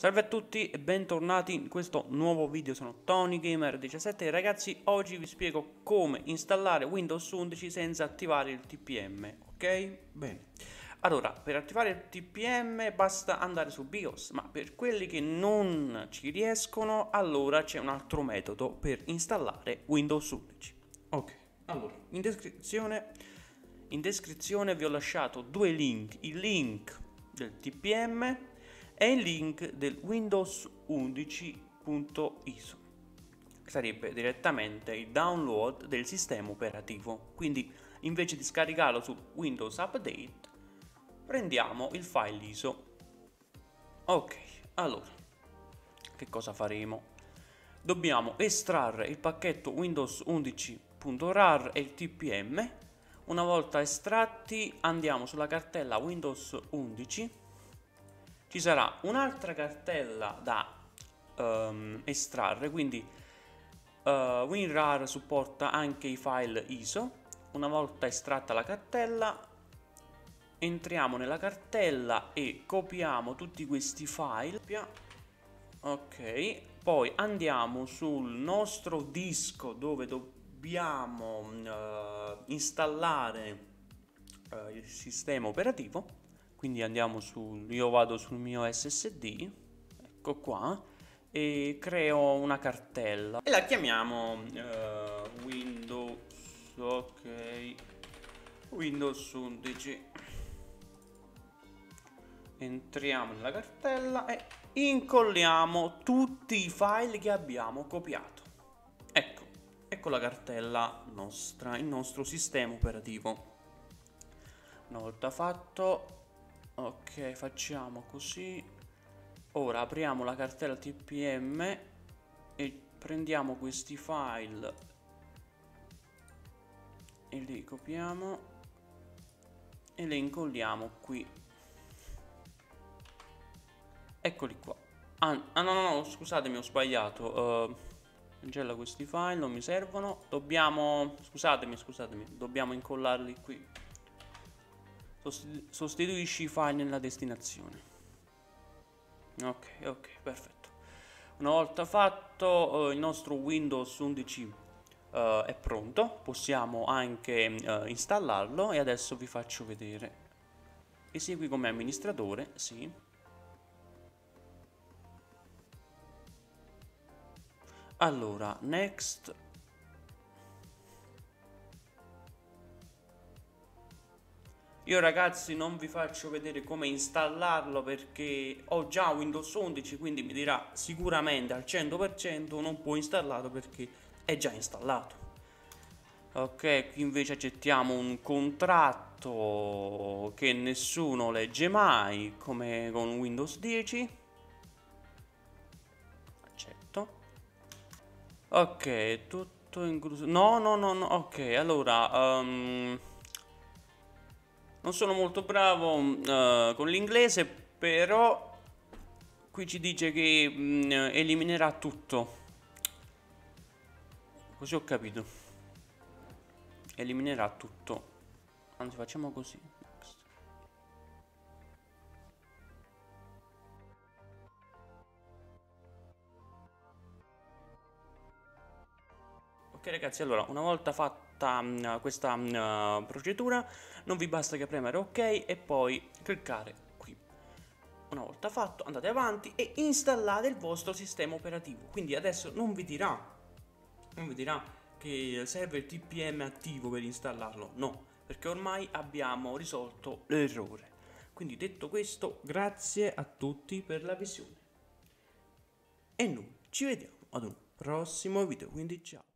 Salve a tutti e bentornati in questo nuovo video, sono TonyGamer17 e ragazzi oggi vi spiego come installare Windows 11 senza attivare il TPM, ok? Bene, allora per attivare il TPM basta andare su BIOS, ma per quelli che non ci riescono allora c'è un altro metodo per installare Windows 11. Ok, allora in descrizione vi ho lasciato due link, il link del TPM e il link del Windows 11.iso, che sarebbe direttamente il download del sistema operativo. Quindi invece di scaricarlo su Windows Update prendiamo il file ISO. Ok, allora che cosa faremo? Dobbiamo estrarre il pacchetto Windows 11.rar e il TPM. Una volta estratti andiamo sulla cartella Windows 11. Ci sarà un'altra cartella da estrarre, quindi WinRAR supporta anche i file ISO. Una volta estratta la cartella entriamo nella cartella e copiamo tutti questi file. Ok, poi andiamo sul nostro disco dove dobbiamo installare il sistema operativo. Quindi andiamo io vado sul mio SSD, ecco qua, e creo una cartella e la chiamiamo Windows, ok, Windows 11. Entriamo nella cartella e incolliamo tutti i file che abbiamo copiato. Ecco la cartella nostra, il nostro sistema operativo. Una volta fatto, ok, facciamo così. Ora apriamo la cartella TPM e prendiamo questi file e li copiamo e li incolliamo qui. Eccoli qua. No, scusatemi, ho sbagliato. Cancella questi file, non mi servono. Scusatemi, dobbiamo incollarli qui. Sostituisci i file nella destinazione. Ok, perfetto. Una volta fatto, il nostro Windows 11 è pronto. Possiamo anche installarlo e adesso vi faccio vedere. Esegui come amministratore, sì. Allora, next. Io ragazzi non vi faccio vedere come installarlo perché ho già Windows 11, quindi mi dirà sicuramente al 100% non può installarlo perché è già installato. Ok, qui invece accettiamo un contratto che nessuno legge mai, come con Windows 10. Accetto. Ok, tutto incluso. No, ok, allora non sono molto bravo con l'inglese, però qui ci dice che eliminerà tutto. Così ho capito. Eliminerà tutto. Anzi, facciamo così. Next. Ok ragazzi, allora una volta fatta questa procedura non vi basta che premere ok e poi cliccare qui. Una volta fatto andate avanti e installate il vostro sistema operativo. Quindi adesso non vi dirà che serve il TPM attivo per installarlo, no, perché ormai abbiamo risolto l'errore. Quindi detto questo, grazie a tutti per la visione e noi ci vediamo ad un prossimo video, quindi ciao.